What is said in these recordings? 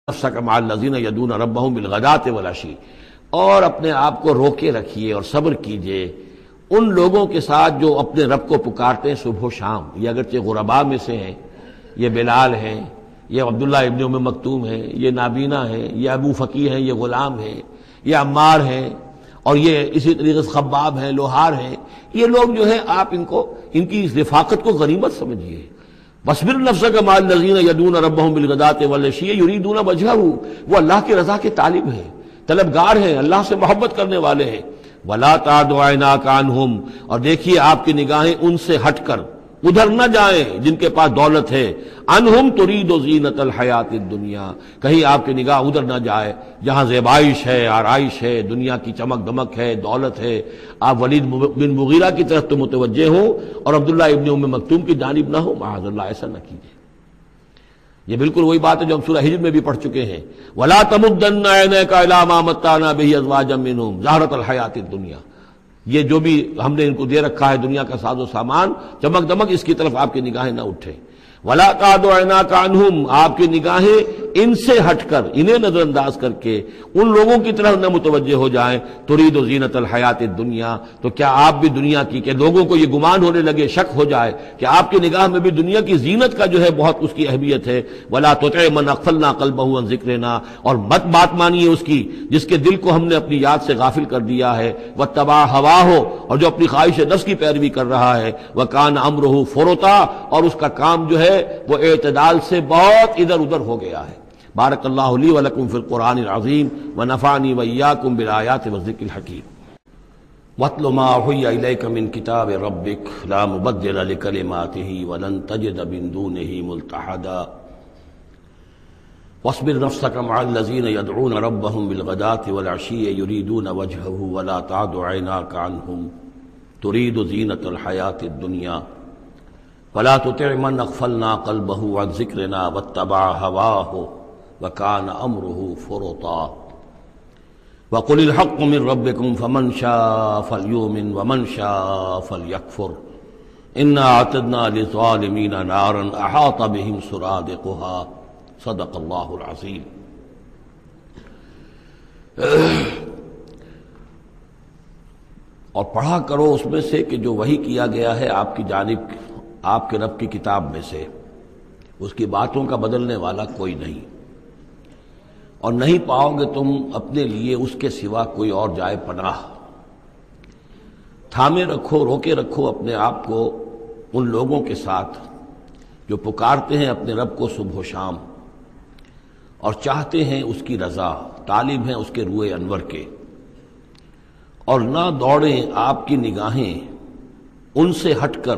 نفسک مع الذین یدعون ربہم بالغداۃ والعشی، اور اپنے آپ کو روکے رکھیے اور صبر کیجیے ان لوگوں کے ساتھ جو اپنے رب کو پکارتے ہیں صبح و شام۔ یہ اگرچہ غرباء میں سے ہیں، یہ بلال ہیں، یہ عبداللہ ابن ام مکتوم ہیں، یہ نابینا ہیں، یہ ابو فقی ہیں، یہ غلام ہیں، یہ عمار ہیں، اور یہ اسی طریقے سے خباب ہیں، لوہار ہیں۔ یہ لوگ جو ہے آپ ان کی اس رفاقت کو غنیمت سمجھیے۔ وَاصْبِرْ نَفْسَكَ مَعَ الَّذِينَ يَدْعُونَ رَبَّهُم بِالْغَدَاةِ وَالْعَشِيِّ يُرِيدُونَ وَجْهَهُ، وہ اللہ کی رضا کے طالب ہیں، طلبگار ہیں، اللہ سے محبت کرنے والے ہیں۔ وَلَا تَعْدُ عَيْنَاكَ عَنْهُمْ، اور دیکھیے آپ کی نگاہیں ان سے ہٹ کر ادھر نہ جائیں جن کے پاس دولت ہے۔ عنہم ترید زینت الحیات الدنیا، کہیں آپ کی نگاہ ادھر نہ جائے جہاں زیبائش ہے، آرائش ہے، دنیا کی چمک دمک ہے، دولت ہے، آپ ولید بن مغیرہ کی طرف تو متوجہ ہوں اور عبداللہ ابن ام مکتوم کی جانب نہ ہو، معاذ اللہ ایسا نہ کیجیے۔ یہ بالکل وہی بات ہے جو ہم سورہ ہجر میں بھی پڑھ چکے ہیں، وَلَا تَمُدَّنَّ عَيْنَيْكَ إِلَىٰ مَا مَتَّعْنَا بِهِ أَزْوَاجًا مِّنْهُمْ زَهْرَةَ الْحَيَاةِ الدُّنْيَا، یہ جو بھی ہم نے ان کو دے رکھا ہے دنیا کا ساز و سامان، چمک دمک، اس کی طرف آپ کی نگاہیں نہ اٹھیں۔ وَلَا تَعْدُ عَيْنَاكَ عَنْهُمْ، آپ کی نگاہیں ان سے ہٹ کر، انہیں نظر انداز کر کے ان لوگوں کی طرف نہ متوجہ ہو جائیں۔ ترید زینت الحیات الدنیا، تو کیا آپ بھی دنیا کی، کہ لوگوں کو یہ گمان ہونے لگے، شک ہو جائے کہ آپ کی نگاہ میں بھی دنیا کی زینت کا جو ہے بہت اس کی اہمیت ہے۔ وَلَا تُطِعْ مَنْ أَغْفَلْنَا قَلْبَهُ عَنْ ذِكْرِنَا، اور مت بات مانیے اس کی جس کے دل کو ہم نے اپنی یاد سے غافل کر دیا ہے۔ وَاتَّبَعَ هَوَاهُ، اور جو اپنی خواہش نفس کی پیروی کر رہا ہے۔ وَكَانَ أَمْرُهُ فُرُطًا، اور اس کا کام جو ہے وہ اعتدال سے بہت ادھر ادھر ہو گیا ہے۔ بارک اللہ لی ولکم فی القرآن العظیم ونفعنی وإیاکم بالآیات والذکر الحکیم۔ واتل ما اوحی الیک من کتاب ربک لا مبدل لکلماتہ ولن تجد من دونہ ملتحدا واصبر نفسک مع الذین یدعون ربهم بالغداة والعشی یریدون وجهہ ولا تعد عیناک عنہم ترید زینة الحیاة الدنیا ولا تطع من اغفلنا قلبه عن ذکرنا واتبع هواه وكان امره فرطا وقل الحق من ربكم فمن شاء فليؤمن ومن شاء فليكفر انا اعتدنا للظالمين نارا احاط بهم سرادقها صدق الله العظيم۔ اور پڑھا کرو اس میں سے کہ جو وحی کیا گیا ہے آپ کی جانب آپ کے رب کی کتاب میں سے، اس کی باتوں کا بدلنے والا کوئی نہیں، اور نہیں پاؤ گے تم اپنے لیے اس کے سوا کوئی اور جائے پناہ۔ تھامے رکھو، روکے رکھو اپنے آپ کو ان لوگوں کے ساتھ جو پکارتے ہیں اپنے رب کو صبح و شام اور چاہتے ہیں اس کی رضا، طالب ہیں اس کے روئے انور کے، اور نہ دوڑیں آپ کی نگاہیں ان سے ہٹ کر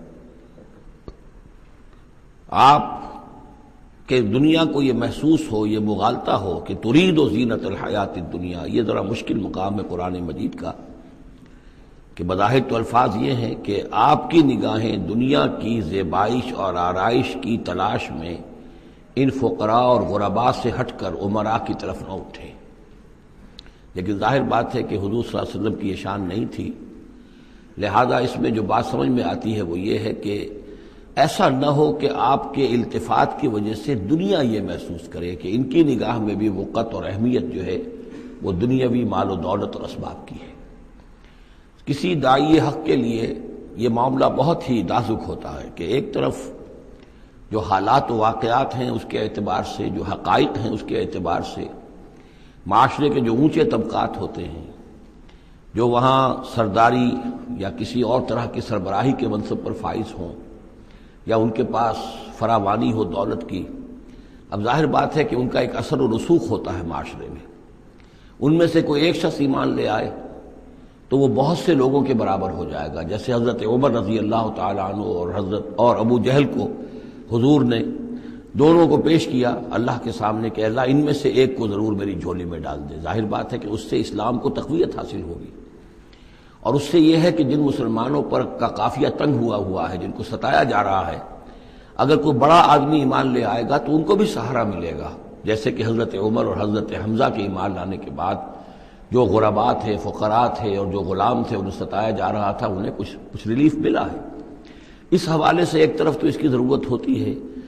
آپ کہ دنیا کو یہ محسوس ہو، یہ مغالطہ ہو کہ ترید و زینت الحیات الدنیا۔ یہ ذرا مشکل مقام ہے قرآن مجید کا، کہ بظاہر تو الفاظ یہ ہیں کہ آپ کی نگاہیں دنیا کی زیبائش اور آرائش کی تلاش میں ان فقراء اور غرباء سے ہٹ کر امراء کی طرف نہ اٹھیں، لیکن ظاہر بات ہے کہ حضور صلی اللہ علیہ وسلم کی یہ شان نہیں تھی، لہذا اس میں جو بات سمجھ میں آتی ہے وہ یہ ہے کہ ایسا نہ ہو کہ آپ کے التفات کی وجہ سے دنیا یہ محسوس کرے کہ ان کی نگاہ میں بھی وقت اور اہمیت جو ہے وہ دنیاوی مال و دولت اور اسباب کی ہے۔ کسی داعی حق کے لیے یہ معاملہ بہت ہی نازک ہوتا ہے کہ ایک طرف جو حالات و واقعات ہیں اس کے اعتبار سے، جو حقائق ہیں اس کے اعتبار سے، معاشرے کے جو اونچے طبقات ہوتے ہیں، جو وہاں سرداری یا کسی اور طرح کی سربراہی کے منصب پر فائز ہوں یا ان کے پاس فراوانی ہو دولت کی، اب ظاہر بات ہے کہ ان کا ایک اثر و رسوخ ہوتا ہے معاشرے میں۔ ان میں سے کوئی ایک شخص ایمان لے آئے تو وہ بہت سے لوگوں کے برابر ہو جائے گا، جیسے حضرت عمر رضی اللہ تعالیٰ عنہ اور ابو جہل کو حضور نے دونوں کو پیش کیا اللہ کے سامنے کہ اللہ ان میں سے ایک کو ضرور میری جھولی میں ڈال دے۔ ظاہر بات ہے کہ اس سے اسلام کو تقویت حاصل ہوگی، اور اس سے یہ ہے کہ جن مسلمانوں پر کا قافیہ تنگ ہوا ہے، جن کو ستایا جا رہا ہے، اگر کوئی بڑا آدمی ایمان لے آئے گا تو ان کو بھی سہارا ملے گا، جیسے کہ حضرت عمر اور حضرت حمزہ کے ایمان لانے کے بعد جو غرباء تھے، فقراء تھے اور جو غلام تھے انہیں ستایا جا رہا تھا، انہیں کچھ ریلیف ملا ہے۔ اس حوالے سے ایک طرف تو اس کی ضرورت ہوتی ہے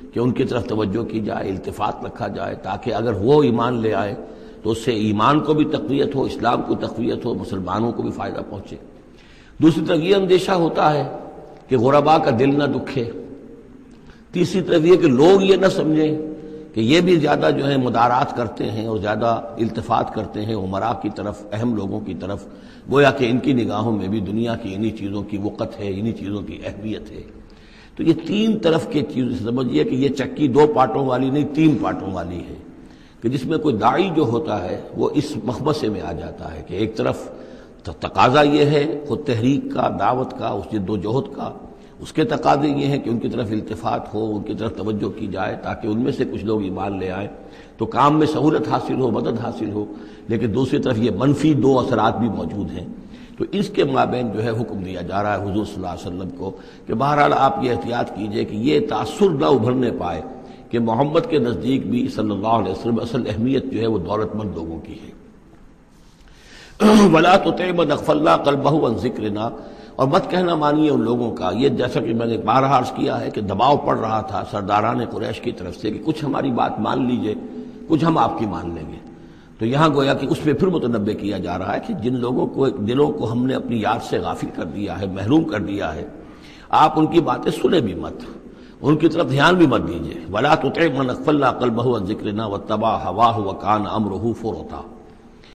کہ ان کی طرف توجہ کی جائے، التفات رکھا جائے، تاکہ اگر وہ ایمان لے آئے تو اس سے ایمان کو بھی تقویت ہو، اسلام کو تقویت ہو، مسلمانوں کو بھی فائدہ پہنچے۔ دوسری طرف یہ اندیشہ ہوتا ہے کہ غرباء کا دل نہ دکھے۔ تیسری طرف یہ کہ لوگ یہ نہ سمجھیں کہ یہ بھی زیادہ جو ہے مدارات کرتے ہیں اور زیادہ التفات کرتے ہیں امراء کی طرف، اہم لوگوں کی طرف، گویا کہ ان کی نگاہوں میں بھی دنیا کی انہی چیزوں کی وقت ہے، انہی چیزوں کی اہمیت ہے۔ تو یہ تین طرف کے چیز سمجھیے کہ یہ چکی دو پارٹوں والی نہیں، تین پارٹوں والی ہے، کہ جس میں کوئی داعی جو ہوتا ہے وہ اس مخمصے میں آ جاتا ہے کہ ایک طرف تقاضا یہ ہے خود تحریک کا، دعوت کا، اس جد و جہد کا، اس کے تقاضے یہ ہیں کہ ان کی طرف التفات ہو، ان کی طرف توجہ کی جائے تاکہ ان میں سے کچھ لوگ ایمان لے آئیں تو کام میں سہولت حاصل ہو، مدد حاصل ہو، لیکن دوسری طرف یہ منفی دو اثرات بھی موجود ہیں۔ تو اس کے مابین جو ہے حکم دیا جا رہا ہے حضور صلی اللہ علیہ وسلم کو کہ بہرحال آپ یہ احتیاط کیجئے کہ یہ تاثر نہ ابھرنے پائے کہ محمد کے نزدیک بھی صلی اللہ علیہ وسلم اصل اہمیت جو ہے وہ دولت مند لوگوں کی ہے۔ وَلَا تُطِعْ مَنْ أَغْفَلْنَا قَلْبَهُ عَنْ ذِكْرِنَا، اور مت کہنا مانیے ان لوگوں کا، یہ جیسا کہ میں نے بارہا عرض کیا ہے کہ دباؤ پڑ رہا تھا سرداران قریش کی طرف سے کہ کچھ ہماری بات مان لیجئے، کچھ ہم آپ کی مان لیں گے۔ تو یہاں گویا کہ اس پہ پھر متنبہ کیا جا رہا ہے کہ جن لوگوں کو دلوں کو ہم نے اپنی یاد سے غافل کر دیا ہے، محروم کر دیا ہے، آپ ان کی باتیں سنیں بھی مت، ان کی طرف دھیان بھی مت دیجیے۔ وَلَا تُطِعْ مَنْ أَغْفَلْنَا قَلْبَهُ عَنْ ذِكْرِنَا وَاتَّبَعَ هَوَاهُ وَكَانَ أَمْرُهُ فُرُطًا۔